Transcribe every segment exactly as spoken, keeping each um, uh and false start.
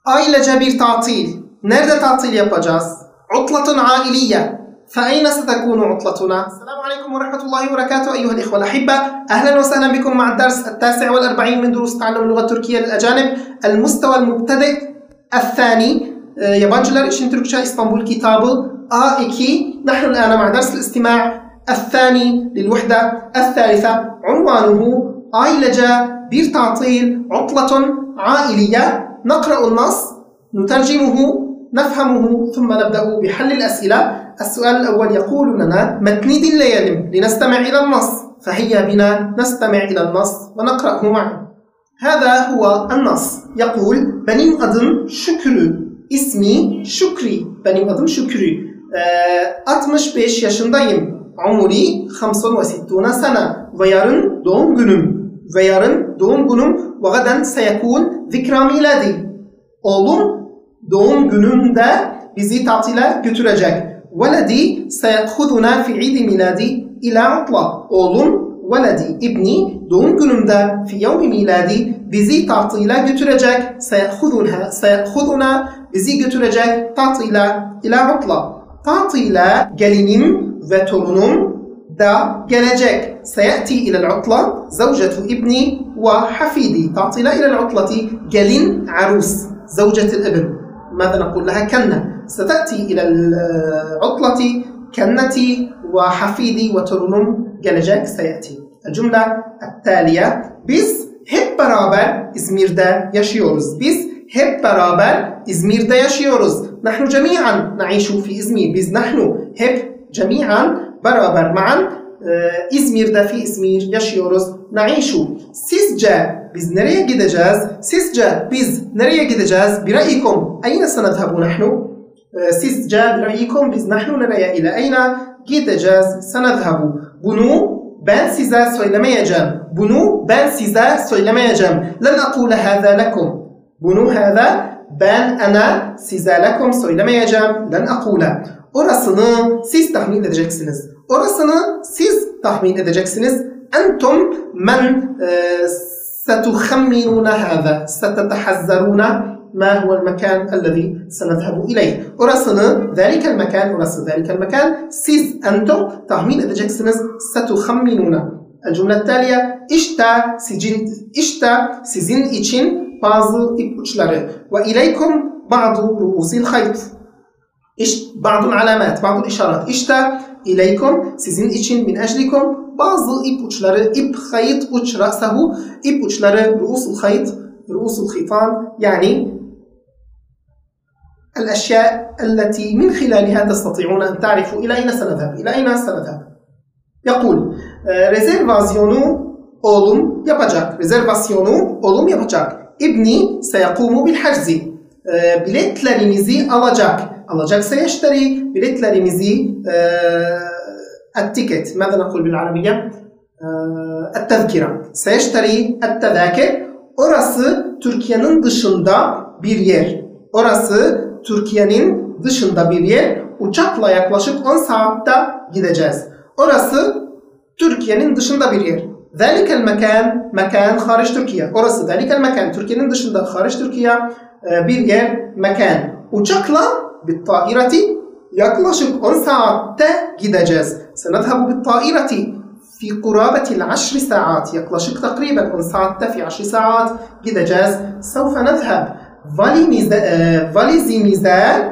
Ailece bir tatil. Nerede tatil yapacağız? Utlatun ailiye. فأين ستكون عطلتنا؟ السلام عليكم ورحمة الله وبركاته أيها الإخوة الأحبة. أهلا وسهلا بكم مع الدرس التاسع والأربعين من دروس تعلم اللغة التركية للأجانب المستوى المبتدئ الثاني. yabancılar için Türkçe İstanbul kitabı A iki. نحن الآن مع درس الاستماع الثاني للوحدة الثالثة. عنوانه ailece bir tatil عطلة عائلية. نقرأ النص نترجمه نفهمه ثم نبدأ بحل الأسئلة. السؤال الأول يقول لنا متن dinleyelim لنستمع إلى النص فهيا بنا نستمع إلى النص ونقرأه معا. هذا هو النص. يقول benim adım Şükrü. İsmi Şükri. Benim adım Şükrü. altmış beş yaşındayım. Umri خمسة وستين سنة. Ve yarın doğum günüm. Ve yarın doğum günüm. Ve gaden seyekun zikra miladi. Oğlum doğum gününde bizi tatile götürecek. Veledi seyakhuduna fi id miladi ila utla. Oğlum veledi ibni doğum günümde fi yevmi miladi bizi tatile götürecek. Seyakhuduna seyakhuduna bizi götürecek tatile ila utla. Tatile gelinim ve torunum da gelecek. Seyati ila'l utla zawjatu ibni ve hafidi. Tatile ila'l utlati gelin arus. زوجة الابن. ماذا نقول لها؟ كنة. ستأتي إلى العطلة كنتي وحفيدي وترنم gelecek سيأتي. الجملة التالية biz hep beraber İzmir'de yaşıyoruz. Biz hep beraber İzmir'de yaşıyoruz. نحن جميعا نعيش في İzmir. Biz نحن hep جميعا beraber معا İzmir'de fi İzmir yaşıyoruz. Naişu. Sizce biz nereye gideceğiz? Sizce biz nereye gideceğiz? Biraykum. Ayna senedhabu nahnu? Sizce biraykum biz nahnu nereye ile ayna gideceğiz? Senedhabu. Bunu ben size söylemeyeceğim. Bunu ben size söylemeyeceğim. Len akule hâzâ lekum. Bunu hâzâ ben ana size lekum söylemeyeceğim. Len akule. Orasını siz tahmin edeceksiniz. Orasını siz tahmin edeceksiniz. Entum men setuhamminuna hâzâ. Setetehazzaruna ma huvel mekan ellezî senedhebu ileyh. Orasını, zâlikel mekan, orası zâlikel mekan. Siz, entum tahmin edeceksiniz. Setuhamminuna. El-cümle taliye. İşte sizin, işte sizin için bazı ipuçları. Ve ileykum ba'du ru'usil hayt. İşte bazı alamat, bazı işaret. İşte ileykum sizin için min eclikum bazı ipuçları, ip hayt uç rasahu, ipuçları ruusul hayt, ruusul khitan yani الأشياء التي من خلالها تستطيعون أن تعرفوا إلى أين سنذهب إلى أين سنذهب. يقول rezervasyonu oğlum yapacak. Rezervasyonu oğlum yapacak. İbni seyakumu bil haczi. Biletlerimizi alacak. alacak سيشتري biletlerimizi التيكت ماذا نقول بالعربية التذكرة سيشتري التذاكر. Orası Türkiye'nin dışında bir yer. Orası Türkiye'nin dışında bir yer. Uçakla yaklaşık on saatte gideceğiz. Orası Türkiye'nin dışında bir yer. ذلك المكان مكان خارج Türkiye. Orası ذلك المكان Türkiye'nin dışında خارج Türkiye bir yer mekan. Uçakla بالطائرة yaklaşık on saatte gideceğiz. سنذهب بالطائرة في قرابة العشر ساعات. Yaklaşık takriben on saatte fi عشر ساعات gideceğiz. سوف نذهب. Valimize, valizimize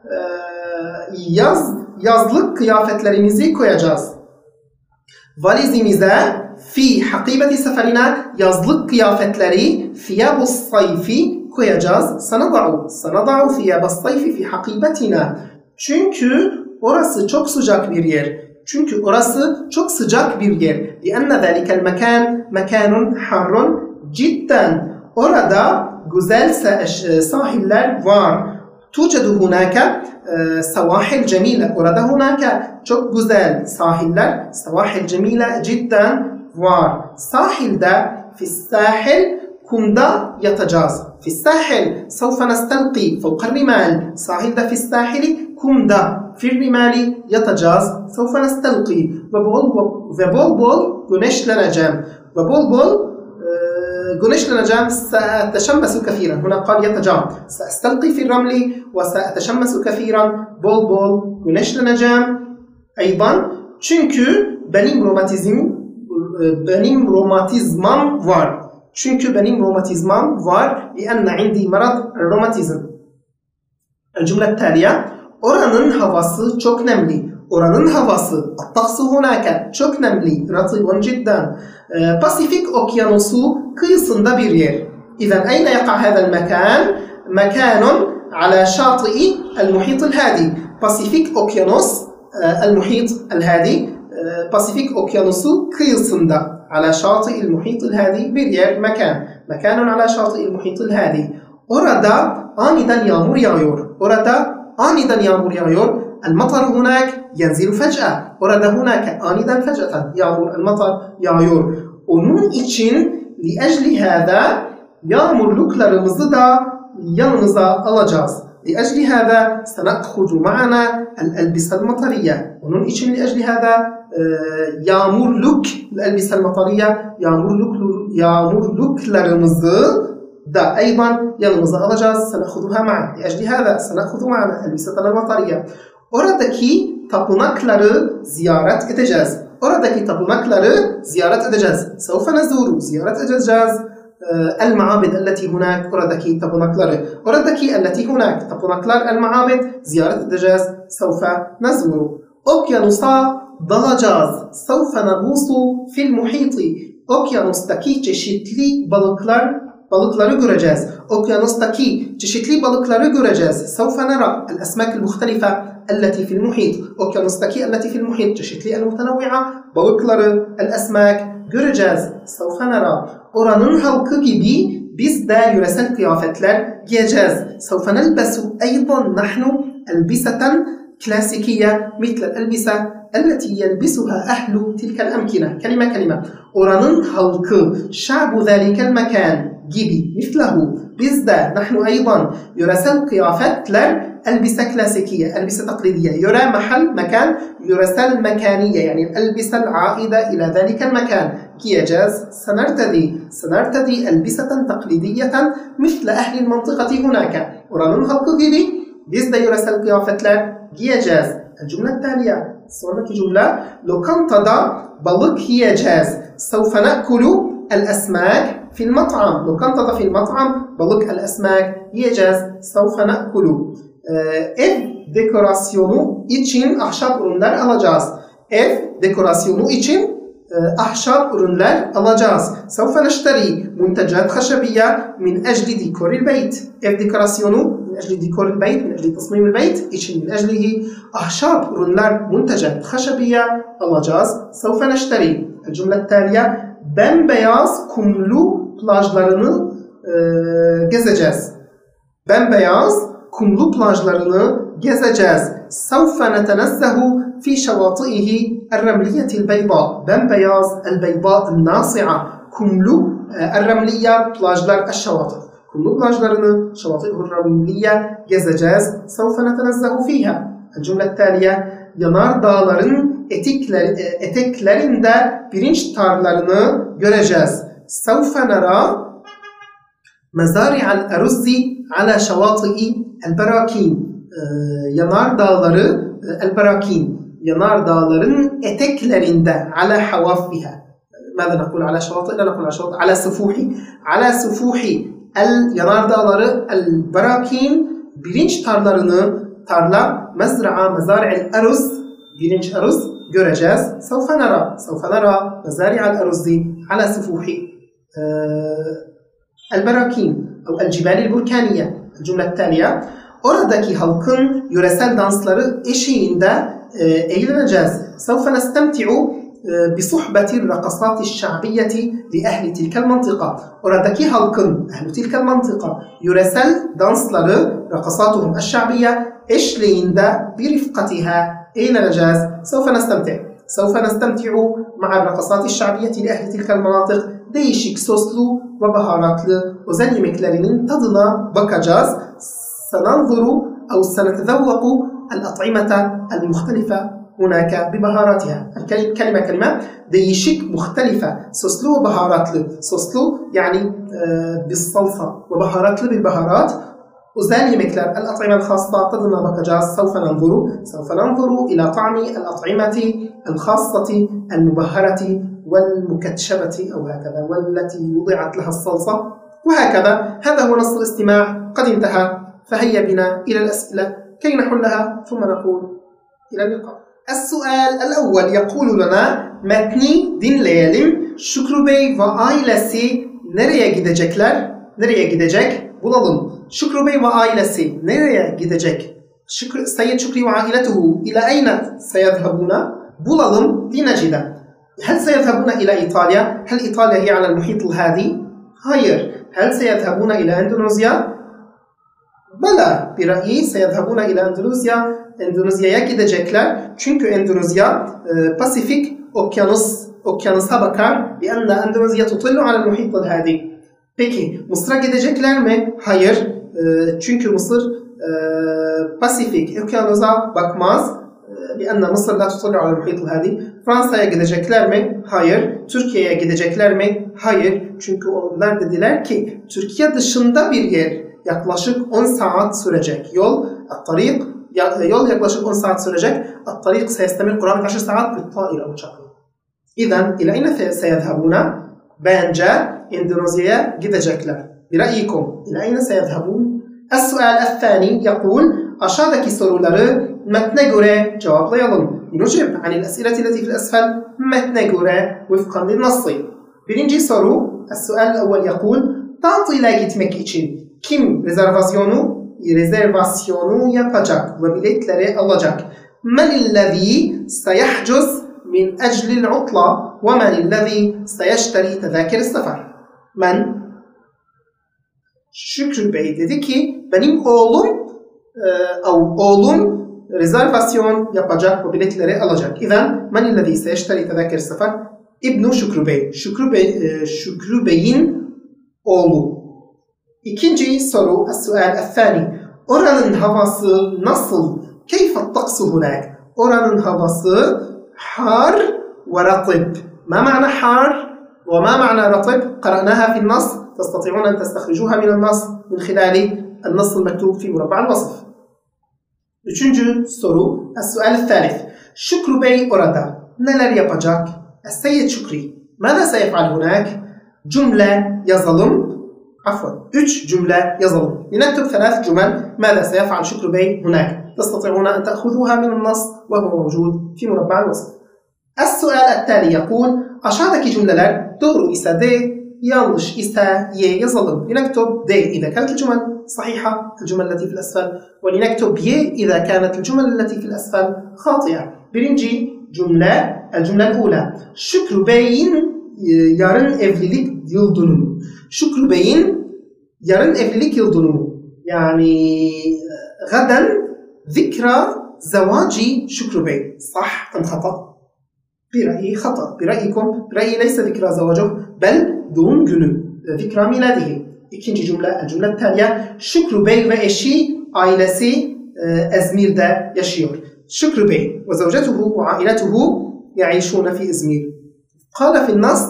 yaz, yazlık kıyafetlerimizi koyacağız. Valizimize fi hakibeti seferine yazlık kıyafetleri fiyabus sayfi koyacağız. Sanada'u. Sanada'u fiyabus sayfi fi hakibetina. Çünkü orası çok sıcak bir yer. Çünkü orası çok sıcak bir yer. لأن ذلك المكان مكان حار جدا. Orada güzel sahiller var. توجد هناك سواحل جميلة. Orada هناك çok güzel sahiller. سواحل جميلة جدا var. Sahilde في الساحل kumda yatacağız. في الساحل سوف نستلقي فوق الرمال. Sahilde في الساحل kumda في الرمال yatacağız. سوف نستلقي ve bol bol ve bol bol güneşleneceğim. Ve bol bol güneşleneceğim. سأتشمس كثيرا. هنا قال يتجام. سأستلقي في الرمل وسأتشمس كثيرا. Bol bol güneşleneceğim. أيضا çünkü benim romatizm benim romatizmam var. Çünkü benim romatizmam var. لأن عندي مرض الروماتيزم. الجملة التالية oranın havası çok nemli. Oranın havası الطقس هناك çok nemli. رطب جدا. Pasifik Okyanusu kıyısında bir yer. إذا أين يقع هذا المكان؟ مكان على شاطئ المحيط الهادي. Pasifik Okyanus المحيط الهادي. Pasifik Okyanusu kıyısında. على شاطئ المحيط الهادي bir yer, mekan. مكان على شاطئ المحيط الهادي. Orada aniden yağmur yağıyor. Orada aniden yağmur yağıyor. المطر هناك ينزل فجأة. Orada هناك aniden فجأة yağmur, المطر yağıyor. Onun için لأجل هذا yağmurluklarımızı da yanımıza alacağız. لأجل هذا سنأخذ معنا الألبسة المطرية. Onun için لأجل هذا yağmurluk الألبسة المطرية yağmurluk yağmurluklarımızı da أيضا yanımıza alacağız. سنأخذها معنا. لأجل هذا سنأخذ معنا الألبسة المطرية. Oradaki tapınakları ziyaret edeceğiz. Oradaki tapınakları ziyaret edeceğiz. سوف نزور ziyaret edeceğiz. المعابد التي هناك oradaki tapınakları. Oradaki التي هناك tapınaklar المعابد ziyaret edeceğiz. سوف نزور. Okyanusa dalacağız. سوف نغوص في المحيط. Okyanustaki çeşitli balıklar balıkları göreceğiz. Okyanustaki çeşitli balıkları göreceğiz. سوف نرى الأسماك المختلفة التي في المحيط. Okyanustaki التي في المحيط çeşitli المتنوعة balıkları الأسماك göreceğiz. سوف نرى. Oranın halkı gibi biz de yöresel kıyafetler giyeceğiz. سوف نلبس أيضا نحن ألبسة كلاسيكية مثل الألبسة التي يلبسها أهل تلك الأمكنة. كلمة كلمة. Oranın halkı شعب ذلك المكان gibi مثله biz de نحن أيضا yöresel kıyafetler ألبسة كلاسيكية ألبسة تقليدية يرى محل مكان يرسل مكانية يعني الألبسة العائدة إلى ذلك المكان giyeceğiz. سنرتدي سنرتدي ألبسة تقليدية مثل أهل المنطقة هناك. Oranın halkı gibi biz de yöresel kıyafetler giyeceğiz. الجملة التالية sonraki cümle lokantada balık yiyeceğiz. سوف نأكل الأسماك في المطعم. lokantada في المطعم balık الأسماك yiyeceğiz. سوف نأكل. Ev dekorasyonu için ahşap ürünler alacağız. Ev dekorasyonu için ahşap ürünler alacağız. سوف نشتري منتجات خشبية من أجل ديكور البيت. Ev dekorasyonu من أجل ديكور البيت من أجل تصميم البيت için من أجله ahşap ürünler منتجات خشبية alacağız. سوف نشتري. الجملة التالية bembeyaz kumlu plajlarını e, gezeceğiz. Bembeyaz kumlu plajlarını gezeceğiz. سوف نتنزه في شواطئه الرملية البيضاء. bembeyaz البيضاء الناصعة. kumlu الرملية plajlar الشواطئ. kumlu plajlarını şavatı'h الرملية gezeceğiz. سوف نتنزه فيها. الجملة التالية yanar dağların etekler, eteklerinde pirinç tarlalarını göreceğiz. سوف نرى مزارع الأرز على شواطئ البراكين. yanar dağları البراكين yanar dağların eteklerinde على حوافها. ماذا نقول على شواطئ؟ لا نقول على شواطئ على سفوح على سفوح ال yanar dağları البراكين pirinç tarlalarını tarla mezra'a mezari'l aruz pirinç aruz göreceğiz. سوف نرى سوف نرى مزارع الأرز على سفوح البراكين أو الجبال البركانية. الجملة التالية oradaki halkın yöresel dansları eşiğinde e, eğleneceğiz. سوف نستمتع بصحبة الرقصات الشعبية لأهل تلك المنطقة. oradaki halkın أهل تلك المنطقة yöresel dansları رقصاتهم الشعبية eşliğinde برفقتها eğleneceğiz. سوف نستمتع سوف نستمتع مع الرقصات الشعبية لأهل تلك المناطق. değişik soslu ve baharatlı özel yemeklerinin tadına bakacağız. سننظر أو سنتذوق الأطعمة المختلفة هناك ببهاراتها. الكلمة كلمة değişik مختلفة soslu ve baharatlı. Soslu yani e, بالصلصة وبهاراتlı بالبهارات. özel yemekler الأطعمة الخاصة tadına bakacağız. سوف ننظر سوف ننظر إلى طعم الأطعمة الخاصة المبهرة والمكتشبة أو هكذا والتي وضعت لها الصلصة وهكذا. هذا هو نص الاستماع قد انتهى، فهيا بنا إلى الأسئلة كي نحلها ثم نقول إلى اللقاء. السؤال الأول يقول لنا metni dinleyelim. Şükrü Bey ve ailesi nereye gidecekler? Nereye gidecek? Bulalım. Şükrü Bey ve ailesi nereye gidecek? Şükrü, Seyyid Şükrü ve ailetuhu ila ayna seyadhabuna? Bulalım. لنجد. هل سيذهبون إلى إيطاليا؟ هل إيطاليا هي على المحيط الهادي؟ hayır. هل سيذهبون إلى أندونيسيا؟ بلى. برأيي سيذهبون إلى أندونيسيا. Endonezya'ya gidecekler. Çünkü Endonezya e, Pasifik Okyanus okyanusa bakar. لأن أندونيسيا تطل على المحيط الهادي. Peki Mısır'a gidecekler mi? Hayır. E, çünkü Mısır e, Pasifik Okyanusa bakmaz. لأن مصر لا تطل على المحيط الهادي. Fransa'ya gidecekler mi? Hayır. Türkiye'ye gidecekler mi? Hayır. Çünkü onlar dediler ki Türkiye dışında bir yer. Yaklaşık on saat sürecek yol. الطريق yol yaklaşık on saat sürecek. الطريق سيستمر قرابة عشر ساعات بالطائرة uçakla. إذن إلى أين سيذهبون؟ Bence Endonezya'ya gidecekler. برأيكم إلى أين سيذهبون؟ السؤال الثاني يقول aşağıdaki soruları metne göre cevaplayalım. نجيب عن الأسئلة التي في الأسفل metne göre وفقا للنص. Birinci soru السؤال الأول يقول tatile gitmek için kim rezervasyonu rezervasyonu yapacak ve biletleri alacak? من الذي سيحجز من أجل العطلة ومن الذي سيشتري تذاكر السفر؟ من? Şükrü Bey dedi ki benim oğlum e, oğlum rezervasyon yapacak ve biletleri alacak. İzen men illezî seyeşteri tezâkir sefer İbnu Şükrü Bey. Şükrü Bey e, Şükrü Bey'in oğlu. İkinci soru el-sual el-thani. Oranın havası nasıl? Keyfe at-taksu hunak? Oranın havası har ve ratib. Ma ma'na har ve ma ma'na ratib? قرأناها في النص. تستطيعون أن تستخرجوها من النص من خلال النص المكتوب في مربع الوصف. Üçüncü soru el-sual el-thalith. Şükrü Bey orada neler yapacak? El-Seyyid Şükrü. ماذا سيفعل هناك? Cümle yazalım. عفوا üç cümle yazalım. لنكتب ثلاث جمل. ماذا سيفعل شكر بي هناك؟ تستطيعون أن تأخذوها من النص وهو موجود في مربع الوصف. السؤال التالي يقول aşağıdaki cümleler doğru ise de yanlış ise y yazalım. لنكتب d إذا كانت الجمل صحيحة الجمل التي في الأسفل ولنكتب y إذا كانت الجمل التي في الأسفل خاطئة. Birinci cümle الجملة الأولى. Şükrü Bey'in yarın evlilik yıl dönümü. Şükrü Bey'in yarın evlilik yıl dönümü. Yani غدا ذكرى زواج شكر بي. صح أم خطأ؟ برأيي خطأ. برأيكم؟ برأيي ليس ذكرى زواجه بل doğum günü. ذكرى ميلاده. İkinci cümle, el-cümle التالية. Şükrü Bey ve eşi, ailesi İzmir'de yaşıyor. Şükrü Bey ve zavcetuhu ve ailetuhu يعيشون في İzmir. قال في النص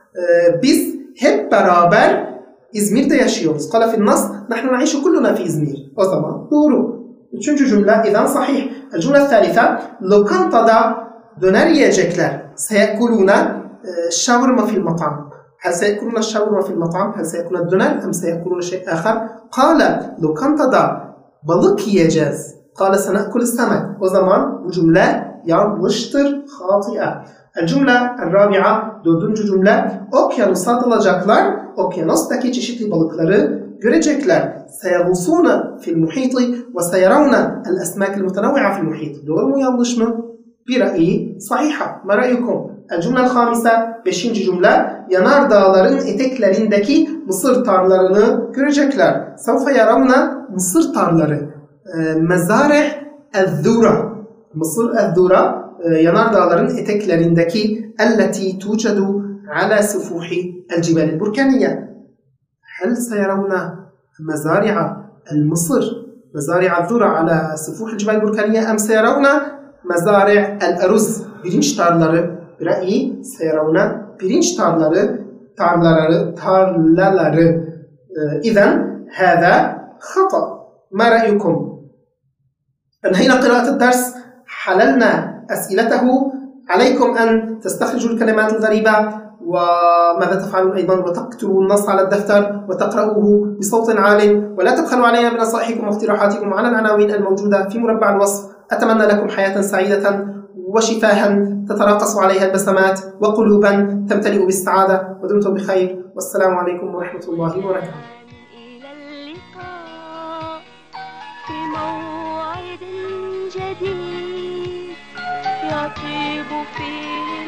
biz hep beraber İzmir'de yaşıyoruz. قال في النص نحن نعيش كلنا في İzmir. O zaman doğru. Üçüncü cümle إذن صحيح. الجملة الثالثة lokantada döner yiyecekler. سيأكلون شاورما في المطعم. هل سيأكلون الشاورما في المطعم؟ هل سيأكلون الدونر أم سيأكلون شيء آخر؟ قال lokantada balık yiyeceğiz. قال سنأكل السمك. O zaman bu cümle yanlıştır. خاطئة. الجملة الرابعة dördüncü cümle okyanusa dalacaklar. Okyanustaki çeşitli balıkları görecekler. سيغوصون في المحيط وسيرون الأسماك المتنوعة في المحيط. Doğru mu yanlış mı? برأيي صحيحة. ما رأيكم؟ الجملة الخامسة beşinci cümle yanardağların eteklerindeki mısır tarlalarını görecekler. سوف يرون mısır tarlaları. مزارع الذرة. Mısır الذرة yanardağların eteklerindeki التي توجد على سفوح الجبال البركانية. هل سيرون مزارع المصر مزارع الذرة على سفوح الجبال البركانية أم سيرون مزارع الأرز pirinç tarlaları برأيي سيرون pirinç tarlaları tarlaları tarlaları إذن هذا خطأ. ما رأيكم؟ انهينا قراءة الدرس، حللنا أسئلته. عليكم أن تستخرجوا الكلمات الغريبة، وماذا تفعلون أيضا وتكتبوا النص على الدفتر وتقرأوه بصوت عال، ولا تبخلوا علينا بنصائحكم واقتراحاتكم على العناوين الموجودة في مربع الوصف. أتمنى لكم حياة سعيدة وشفاها تتراقص عليها البسمات وقلوبا تمتلئ بالسعادة، ودمتم بخير، والسلام عليكم ورحمة الله وبركاته. إلى اللقاء في موعد جديد يطيب فيه